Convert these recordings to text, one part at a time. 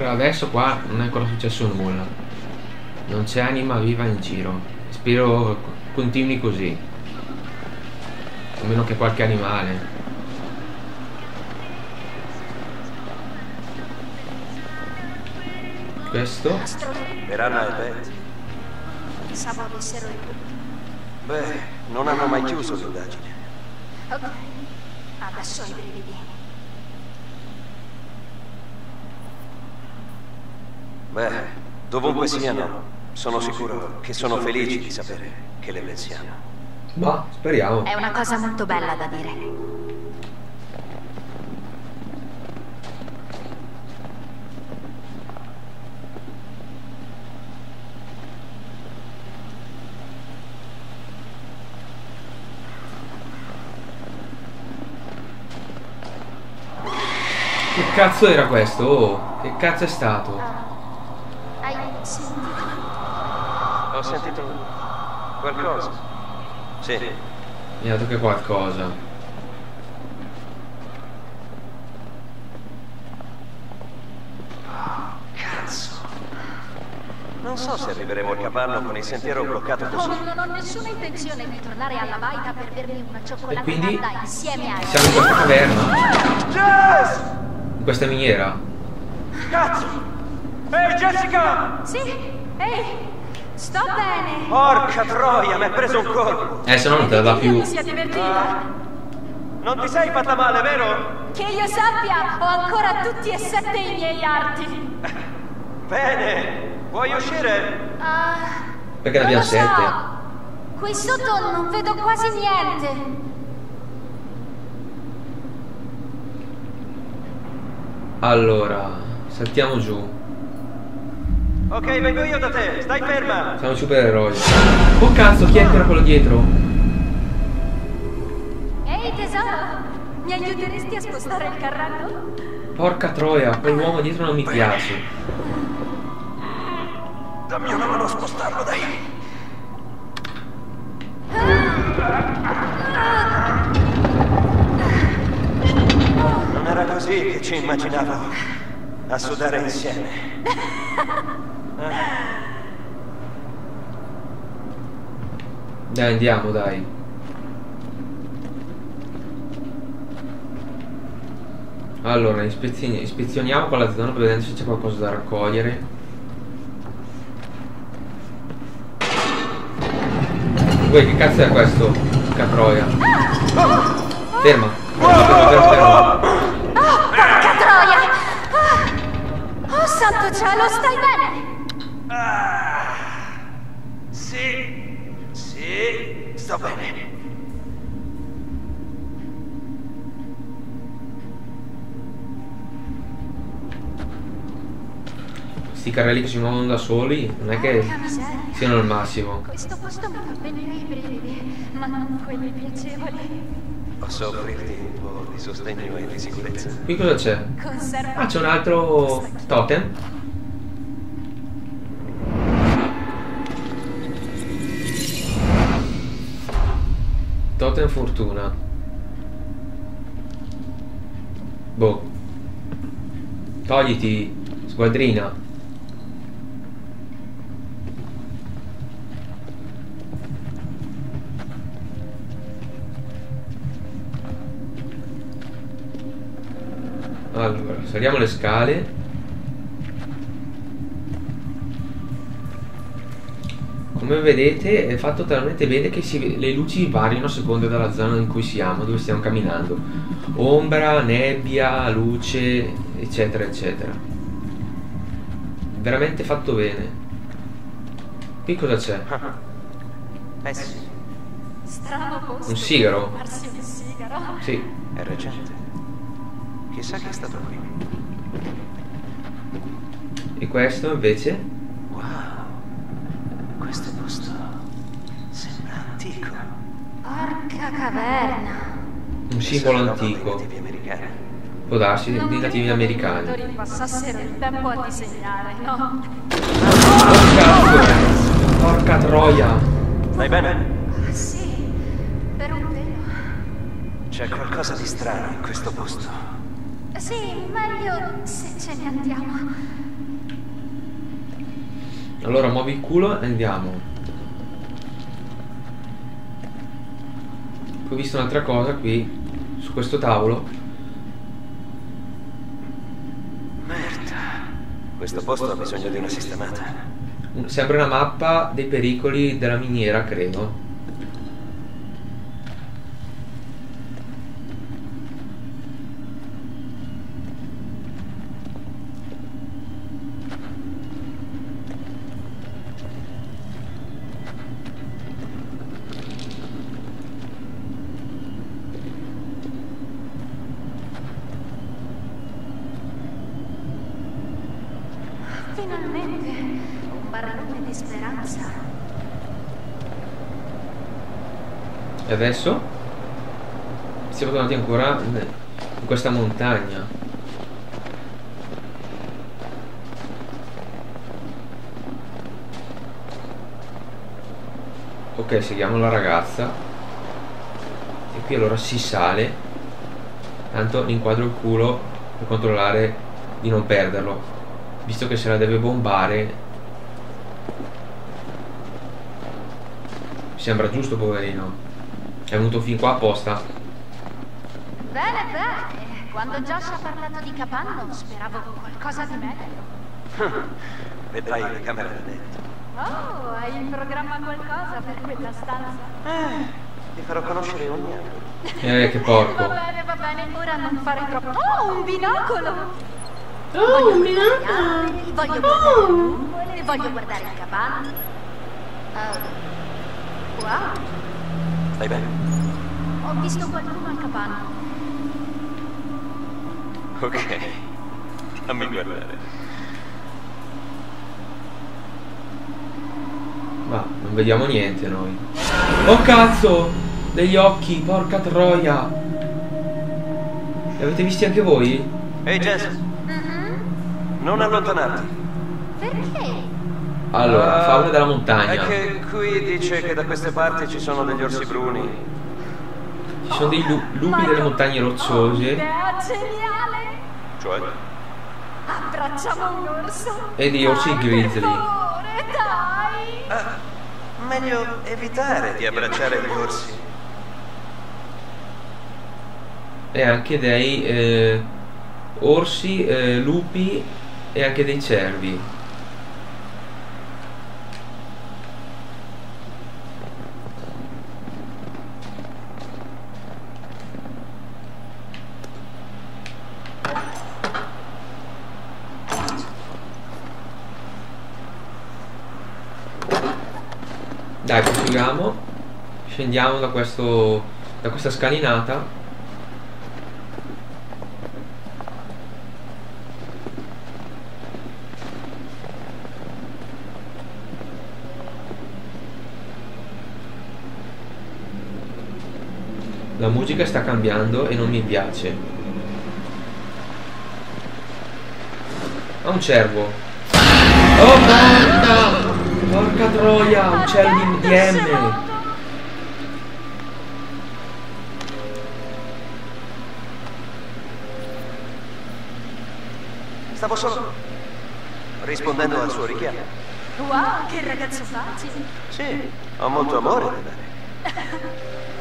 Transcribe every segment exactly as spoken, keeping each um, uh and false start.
Per adesso qua non è ancora successo nulla. Non c'è anima viva in giro. Spero continui così. A meno che qualche animale. Questo? Per Anna e Beth. Pensavo avessero il punto. Beh, non hanno mai chiuso l'indagine. Ok, adesso i brividi. Beh, dovunque siano, sono sicuro che sono felici di sapere che le pensiamo. Ma speriamo. È una cosa molto bella da dire. Che cazzo era questo? Oh, che cazzo è stato? Hai sentito? Ho sentito qualcosa. Sì. Mi ha dato che qualcosa. Oh, cazzo. Non so se arriveremo al capanno con il sentiero bloccato Oh, così. non ho nessuna intenzione di tornare alla baita per bermi una E quindi cioccolatata insieme a... siamo in questa caverna? Jess! In questa miniera? Cazzo! Ehi, Jessica! Sì? Ehi, sto bene. Porca troia, mi ha preso un colpo. Eh, se no non te la dà più. Mi sia divertita. Non ti sei fatta male, vero? Che io sappia, ho ancora tutti e sette i miei arti. Bene. Vuoi uscire? Ah, Perché ne non abbiamo lo so. sette? Qui sotto non vedo quasi niente. Allora, saltiamo giù. Ok, vengo io da te. Stai ferma. Siamo supereroi. Oh cazzo, chi è ancora quello dietro? Ehi tesoro, mi aiuteresti a spostare il carrello? Porca troia, quell'uomo dietro non mi piace. Dammi una mano a spostarlo, dai. Non era così che ci immaginavo a sudare insieme. Dai, andiamo, dai. Allora, ispezioni- ispezioniamo qua la zona per vedere se c'è qualcosa da raccogliere. Uè, che cazzo è questo? Catroia. Ferma. Ferma, ferma, ferma, ferma. Oh, porca troia! Ah. Oh, santo cielo, stai bene? Ah, sì, sì, sto bene. Sti carrelli che si muovono da soli, non è che Porca miseria. siano il massimo. Questo posto mi fa venire i brividi, ma non quelli piacevoli. Posso offrirti un po' di sostegno e di sicurezza? Qui cosa c'è? Conserva. Ah, c'è un altro totem. Totem fortuna. Boh. Togliti, squadrina. Allora, saliamo le scale. Come vedete è fatto talmente bene che si, le luci variano a seconda della zona in cui siamo, dove stiamo camminando. Ombra, nebbia, luce, eccetera, eccetera. Veramente fatto bene. Qui cosa c'è? Eh sì, Strano posto. Un sigaro? Farsi un sigaro. Sì. è recente. Chissà che è stato qui. E questo invece? Wow, questo posto sembra antico. Porca caverna. Un simbolo Sarà roba dei antico. nativi americani. Può darsi Non dei nativi credo che i americani. pittori passassero il tempo a disegnare, no? Oh cazzo! Porca troia! Stai bene? Ah, sì, per un pelo. C'è qualcosa di strano in questo posto. Sì, meglio se ce ne andiamo. Allora muovi il culo e andiamo. Ho visto un'altra cosa qui su questo tavolo. Merda. Questo posto ha bisogno di una sistemata. Sembra una mappa dei pericoli della miniera, credo. Finalmente, un barlume di speranza. E adesso? Siamo tornati ancora in questa montagna. Ok, seguiamo la ragazza. E qui allora si sale. Tanto inquadro il culo per controllare di non perderlo, visto che se la deve bombare. Mi sembra giusto, poverino. È venuto fin qua apposta. Bene, bene. Quando Josh ha parlato di capanno, speravo qualcosa di meglio. Vedrai le camere da letto. Oh, hai in programma qualcosa per quella stanza? Eh, ti farò conoscere ogni anno. Eh, che porco. Va bene, va bene. Ora non fare troppo. Oh, un binocolo! Oh, un binocolo! Voglio guardare le nuvole, voglio guardare il capanno. Uh, wow, Stai bene? ho visto qualcuno al capanno. Ok. Fammi guardare. Ma non vediamo niente noi. Oh cazzo! Degli occhi, porca troia! Li avete visti anche voi? Ehi, Jess, Mhm. non allontanarti. Perché? Allora, Ah, fauna della montagna. È che qui dice che da queste parti ci sono degli orsi bruni. Ci sono dei lu- lupi delle montagne rocciose Idea geniale! Cioè? Abbracciamo un orso. e dei orsi Dai, grizzly. Per favore, dai! Ah, meglio evitare di abbracciare gli orsi. E anche dei eh, orsi, eh, lupi e anche dei cervi. Dai, proseguiamo. Scendiamo da questo da questa scalinata. La musica sta cambiando e non mi piace. Ah, un cervo. Oh porca! Porca troia, uccelli di M. Stavo solo rispondendo al suo richiamo. Wow, che ragazzo facile! Sì, ho molto amore da dare.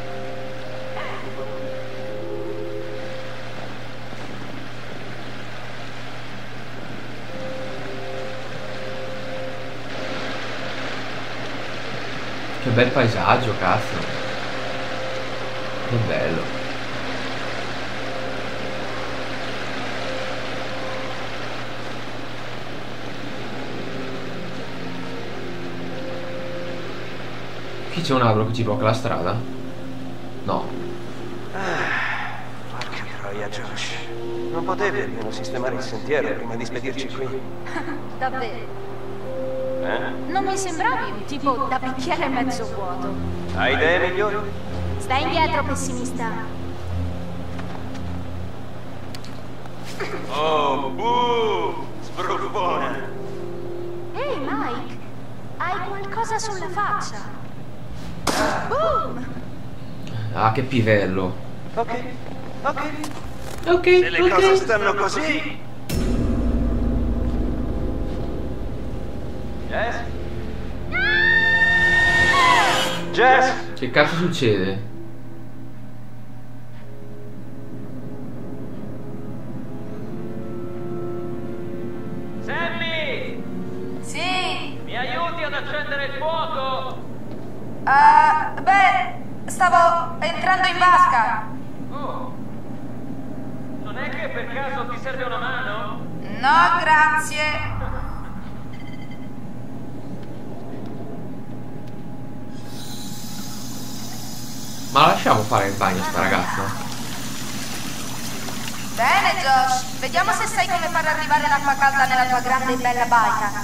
Che bel paesaggio, cazzo. Che bello. Qui c'è un albero che ci blocca la strada? No. Porca troia, Josh. Non potevi almeno sistemare il sentiero prima di spedirci qui? Davvero? Eh? Non mi sembravi un tipo da bicchiere mezzo vuoto. Hai idee migliori? Stai indietro, pessimista. Oh, buh! Sbruffona! Ehi, Mike, hai qualcosa sulla faccia. Boom! Ah, che pivello. Ok, ok. Ok, Se le cose ok. stanno così... Yes? Jess? Che cazzo succede? Sammy! Sì. Mi aiuti ad accendere il fuoco? Uh, beh, stavo entrando in vasca. Oh. Non è che per caso ti serve una mano? No, grazie. Ma lasciamo fare il bagno sta ragazza. Bene, Josh. Vediamo se sai come far arrivare l'acqua calda nella tua grande e bella baita.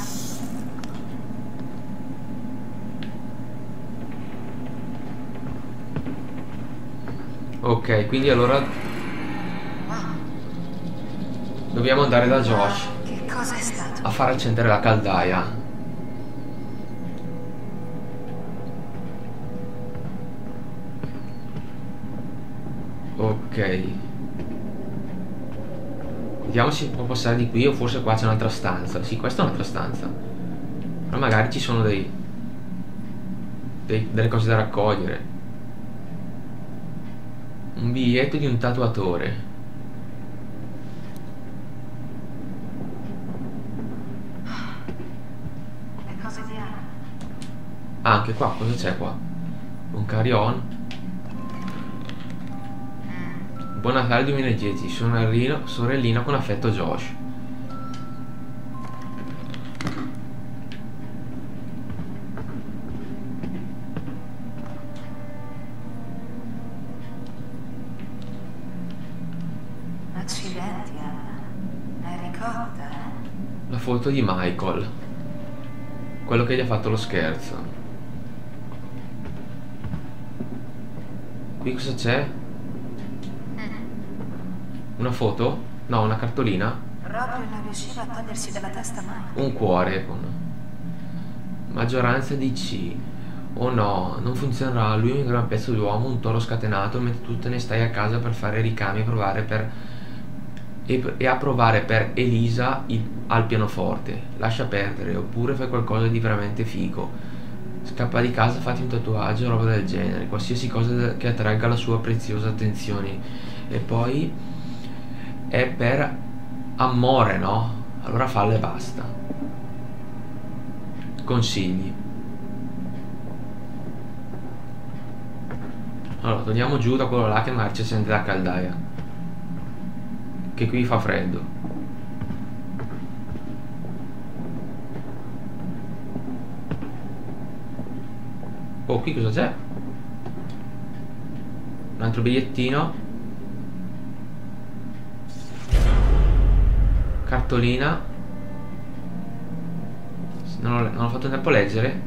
Ok, quindi allora dobbiamo andare da Josh Che cosa è stato? a far accendere la caldaia. Ok. Vediamo se può passare di qui o forse qua c'è un'altra stanza. Sì, questa è un'altra stanza. Però magari ci sono dei, dei delle cose da raccogliere. Un biglietto di un tatuatore. Le cose di Anna. Ah, anche qua, cosa c'è qua? Un carry-on. Buon Natale duemiladieci, sorellino, sorellina con affetto Josh. Accidenti, Anna. Eri cotta, eh? La foto di Michael. Quello che gli ha fatto lo scherzo. Qui cosa c'è? Una foto? No, una cartolina. Proprio non riusciva a togliersi dalla testa mai. Un cuore con maggioranza di C. Oh no, non funzionerà. Lui è un gran pezzo d'uomo, un toro scatenato, mentre tu te ne stai a casa per fare ricami e provare per e, e a provare per Elisa il, al pianoforte. Lascia perdere, oppure fai qualcosa di veramente figo. Scappa di casa, fatti un tatuaggio o roba del genere, qualsiasi cosa che attragga la sua preziosa attenzione. E poi è per amore, no? Allora fallo e basta. Consigli. Allora torniamo giù da quello là che magari ci sente la caldaia, che qui fa freddo. Oh, qui cosa c'è? Un altro bigliettino. Cartolina. Non ho, non ho fatto tempo a leggere.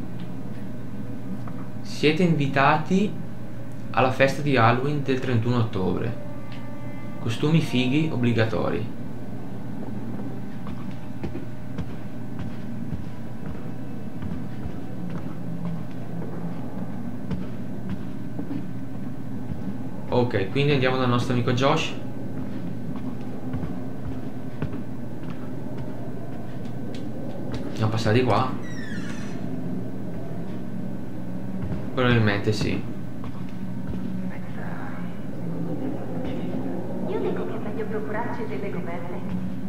Siete invitati alla festa di Halloween del trentuno ottobre. Costumi fighi obbligatori. Ok, quindi andiamo dal nostro amico Josh. Andiamo a passare di qua. Probabilmente sì. Io dico che è meglio procurarci delle gomelle.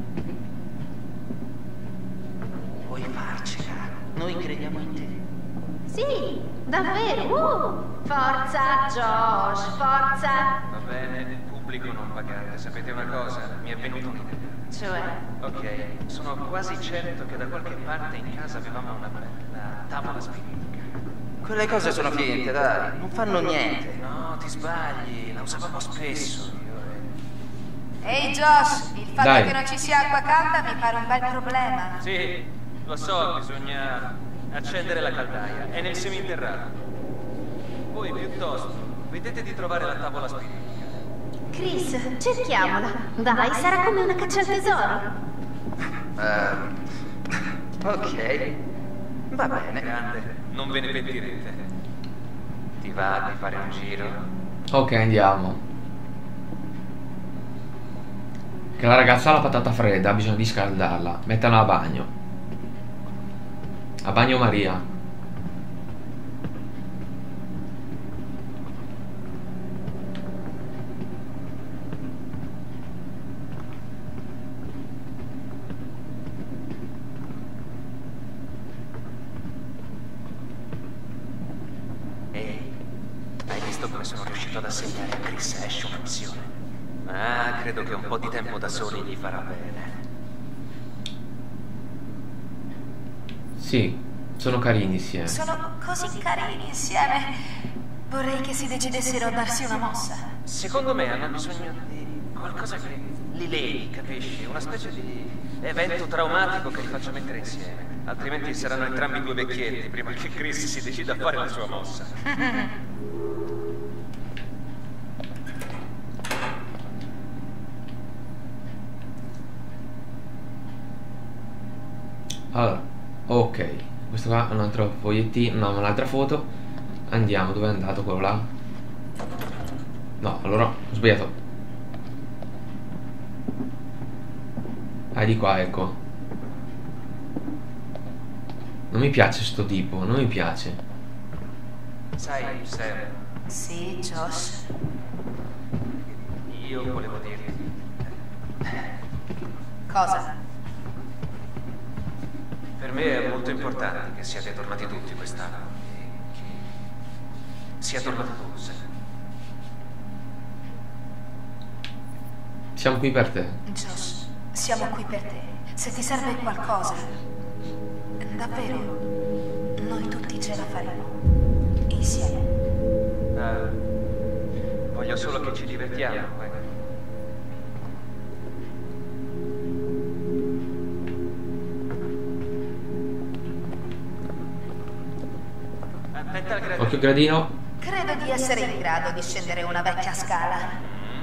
Puoi farcela. Noi crediamo in te. Sì, davvero. Uh, forza, Josh, forza. Va bene, pubblico non pagate. Sapete una cosa? Mi è venuta un'idea. Cioè, Ok, sono quasi certo che da qualche parte in casa avevamo una bella tavola spiritica. Quelle cose sono finte, dai. Non fanno niente. No, ti sbagli, la usavamo spesso. Io e... ehi Josh, il fatto Dai. che non ci sia acqua calda mi pare un bel problema. Sì, lo so, bisogna accendere la caldaia. È nel seminterrato. Voi piuttosto, vedete di trovare la tavola spiritica. Chris, cerchiamola. Dai, sarà come una caccia al tesoro. Ehm, ok. Va bene. Grande, non ve ne pentirete. Ti va di fare un giro? Ok, andiamo. Che la ragazza ha la patata fredda, ha bisogno di scaldarla. Mettala a bagno. A bagno Maria. visto come sono riuscito ad assegnare a Chris Ash una missione? Ah, credo che un po' di tempo da soli gli farà bene. Sì, sono carini insieme. Sono così carini insieme. Vorrei che si decidessero a darsi una mossa. Secondo me hanno bisogno di qualcosa che li leghi, capisci? Una specie di evento traumatico che li faccia mettere insieme. Altrimenti saranno entrambi due vecchietti prima che Chris si decida a fare la sua mossa. Allora, ok, questo qua è un altro fogliettino, no, un'altra foto. Andiamo, dove è andato quello là? No, allora ho sbagliato. Ah, di qua, ecco. Non mi piace sto tipo, non mi piace. Sai, Sam, Sì, Josh. io volevo dirti. Cosa? Per me è molto importante che siate tornati tutti quest'anno. Che sia tornato tu, Sam. Siamo qui per te. Josh, siamo qui per te. Se ti serve qualcosa, davvero, noi tutti ce la faremo. Insieme. Ah, voglio solo che ci divertiamo, eh. Attenta al gradino. Occhio gradino. Credo di essere in grado di scendere una vecchia scala.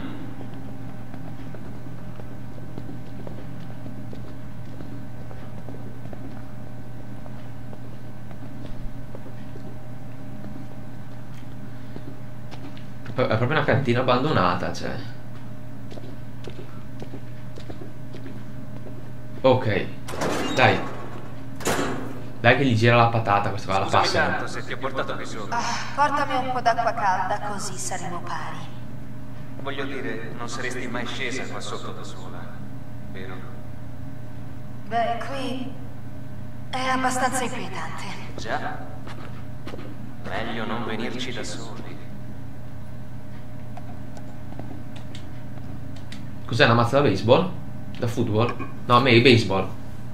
È proprio una cantina abbandonata, cioè. Ok, dai. Dai che gli gira la patata, questa qua la Scusami passa. tanto se ti ho portato qui sopra. Ah, portami un po' d'acqua calda, così saremo pari. Voglio dire, non saresti mai scesa qua sotto da sola, vero? Beh, qui è abbastanza inquietante. Già. Meglio non venirci da soli. Cos'è, una mazza da baseball? Da football? No, a me baseball.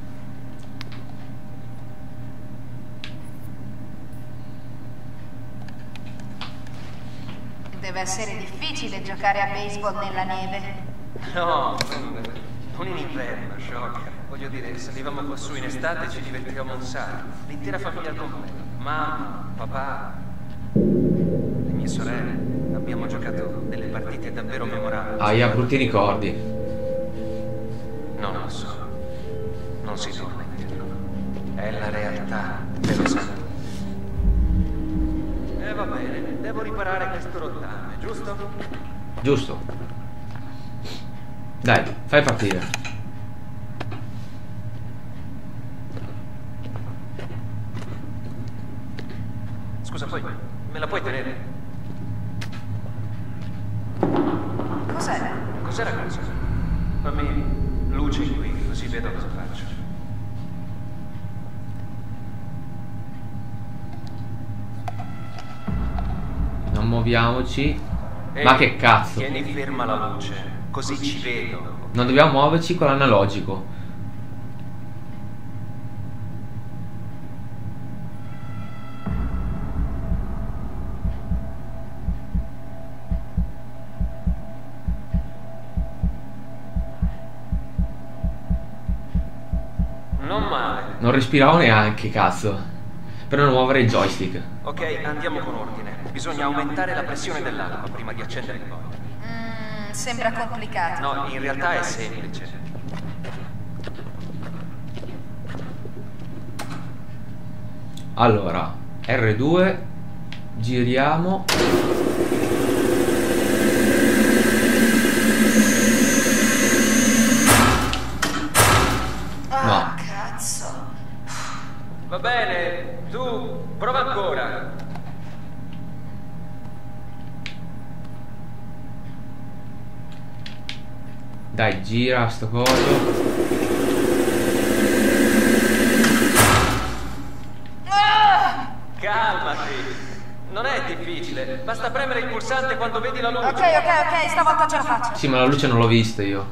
Deve essere difficile giocare a baseball nella neve. No, non, non in inverno, sciocca. Voglio dire, salivamo qua su in estate e ci divertivamo un sacco. L'intera famiglia al completo. Mamma, papà, le mie sorelle. Abbiamo giocato delle partite davvero memorabili. Ah, io ho brutti ricordi. Non lo so. Non si torna indietro. È la realtà, te lo sai. E va bene, devo riparare questo rottame, giusto? Giusto. Dai, fai partire. Scusa, poi me la puoi tenere? Cos'è? Cos'era cosa? Fammi luce qui, così vedo cosa faccio. Non muoviamoci. Ehi, Ma che cazzo. Tieni ferma la luce, così ci vedo. Non dobbiamo muoverci con l'analogico. Non male. Non respiravo neanche, cazzo. Per non muovere il joystick. Ok, andiamo con ordine. Bisogna aumentare la pressione dell'acqua prima di accendere il boiler. Mm, sembra complicato. No, in realtà è semplice. Allora, erre due. Giriamo. Ah, cazzo. Va bene, tu prova ancora. Dai, gira sto coso. Calmati. Non è difficile. difficile. Basta premere il pulsante quando vedi la luce. Ok, ok, ok, stavolta ce la faccio. Sì, ma la luce non l'ho vista io.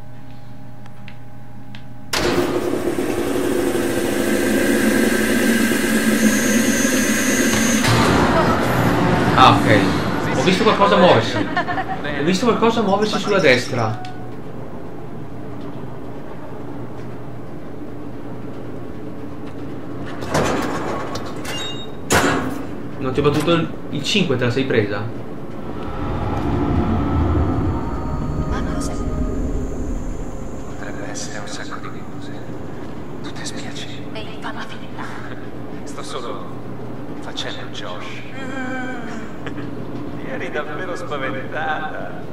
Ah, ok. Ho visto qualcosa muoversi. Ho visto qualcosa muoversi sulla destra. Non ti ho battuto il, il cinque, te la sei presa? Ma cosa? Potrebbe essere un sacco di cose. Tutte spiacevoli. Ehi, falla finita. Sto solo facendo Josh. Eri davvero spaventata.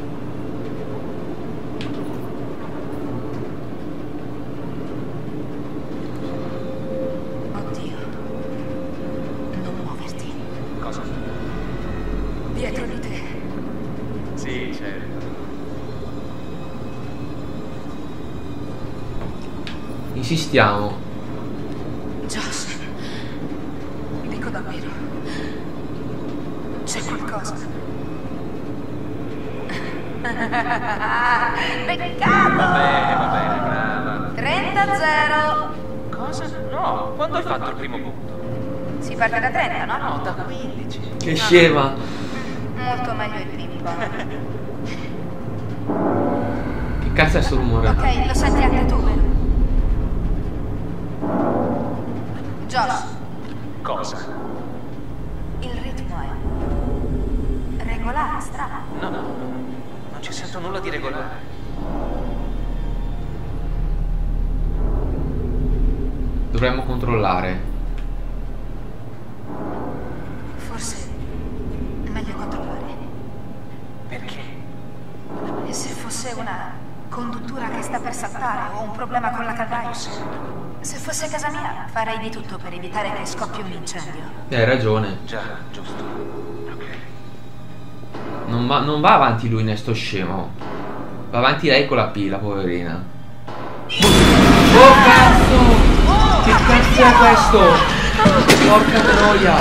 Oddio. Non muoverti. Cosa? Dietro di te. Sì, certo. Insistiamo. Josh. Dico davvero. C'è qualcosa. Peccato! Va bene, va bene, brava. trenta a zero. Cosa? No, quando hai fatto il primo punto? Si parte da trenta, no? No, da quindici. Che scema. Molto meglio il ping-pong. Che cazzo è sto rumore? Ok, lo senti anche tu, vero? Josh, Cosa? il ritmo è regolare, strano. No, no, non ci sento nulla di regolare. Dovremmo controllare. Forse è meglio controllare. Perché? E se fosse una conduttura che sta per saltare o un problema con la caldaia? Se fosse casa mia, farei di tutto per evitare che scoppi un incendio. Eh, hai ragione. Già, giusto. Ok. Non va, non va avanti lui, ne sto scemo. Va avanti lei con la pila, poverina. Oh cazzo! Che cazzo è questo? Porca troia!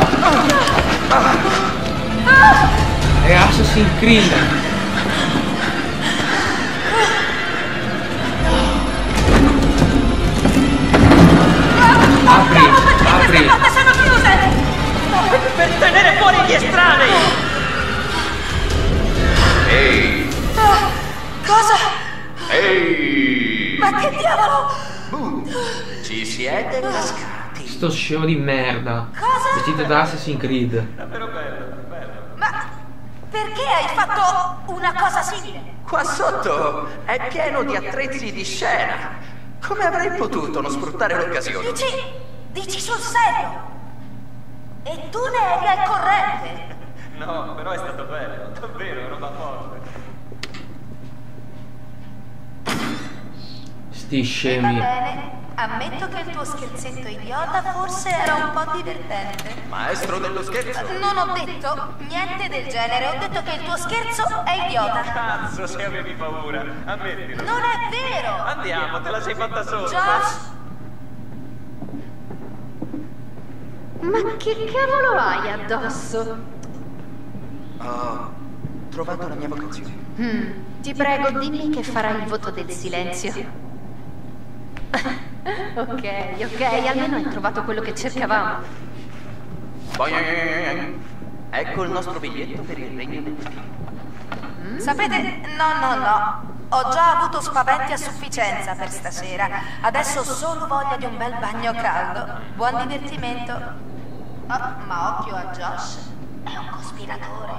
È Assassin's Creed! Apri, apri! Sono chiuse! Per tenere fuori gli estranei! Ehi! Cosa? Ehi! Ma che diavolo? Boom! Ci siete cascati. Sto scemo di merda! Cosa? Vestito da Assassin's Creed! Davvero bello, bello. Ma perché hai fatto una cosa simile? Qua sotto è pieno di attrezzi di scena. Come avrei potuto non sfruttare l'occasione? Dici, dici sul serio? E tu ne eri al corrente? No, però è stato bello, davvero, roba forte. Sti Va scemi! bene, ammetto che il tuo scherzetto idiota forse era un po' divertente. Maestro dello scherzo. Non ho detto niente del genere, ho detto che il tuo scherzo è idiota. Cazzo, se avevi paura, ammettilo. Non è vero! Andiamo, te la sei fatta sola. Josh! Ma che cavolo hai addosso? Ho trovato la mia vocazione. Mm, ti prego, dimmi che farai il voto del silenzio. Ok, ok, almeno hai trovato quello che cercavamo. Boing. Ecco il nostro biglietto per il regno del film. Sapete, no, no, no. Ho già avuto spaventi a sufficienza per stasera. Adesso ho solo voglia di un bel bagno caldo. Buon divertimento. Oh, ma occhio a Josh. È un cospiratore.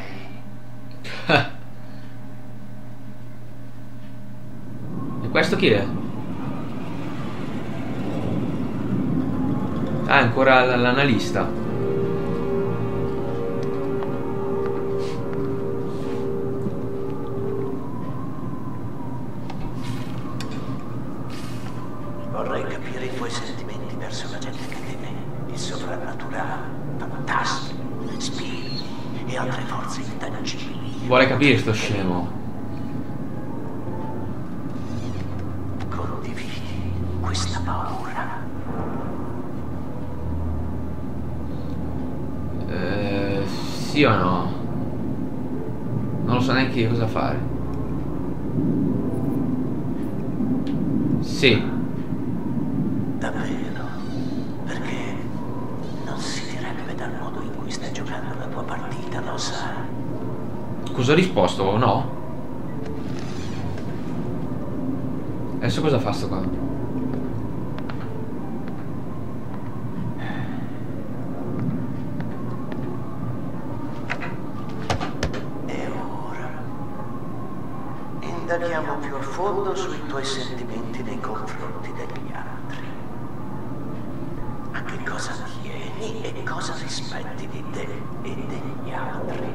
E questo chi è? Ah, è ancora l- l'analista. Vorrei capire i tuoi sentimenti verso la gente che teme il soprannaturale, fantastico, spiriti e altre forze intangibili. Vuole capire sto scemo. Condividi questa paura. Eh, Sì o no? Non lo so neanche io cosa fare. Sì. Davvero? Perché non si direbbe dal modo in cui stai giocando la tua partita, lo sai? Cosa ho risposto? No? Adesso cosa fa sto qua? Indaghiamo più a fondo sui tuoi sentimenti nei confronti degli altri. A che cosa tieni e cosa rispetti di te e degli altri?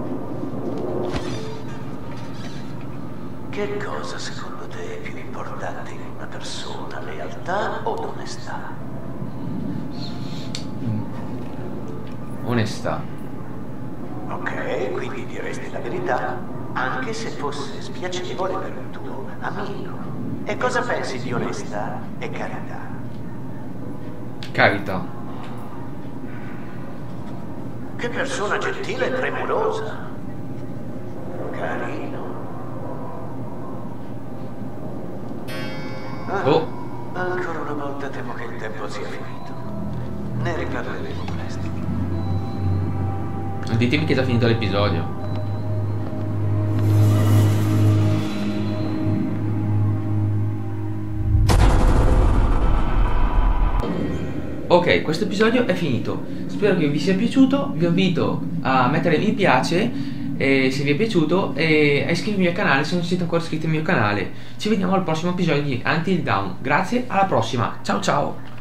Che cosa secondo te è più importante in una persona, lealtà o onestà? Onestà. Ok, quindi diresti la verità. Anche se fosse spiacevole per un tuo amico. E cosa pensi di onestà e carità? Carità. Che persona gentile e premurosa. Carino. Ah, Oh. ancora una volta temo che il tempo sia finito. Ne riparleremo presto. Ditemi che è già finito l'episodio. Ok, questo episodio è finito. Spero che vi sia piaciuto. Vi invito a mettere mi piace eh, se vi è piaciuto e a iscrivervi al canale se non siete ancora iscritti al mio canale. Ci vediamo al prossimo episodio di Until Dawn. Grazie, alla prossima. Ciao ciao.